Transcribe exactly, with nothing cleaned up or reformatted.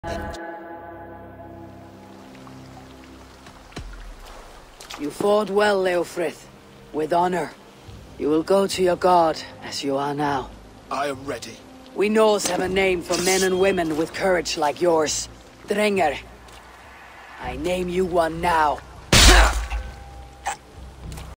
You fought well, Leofrith. With honor. You will go to your god, as you are now. I am ready. We Norse have a name for men and women with courage like yours. Drenger. I name you one now.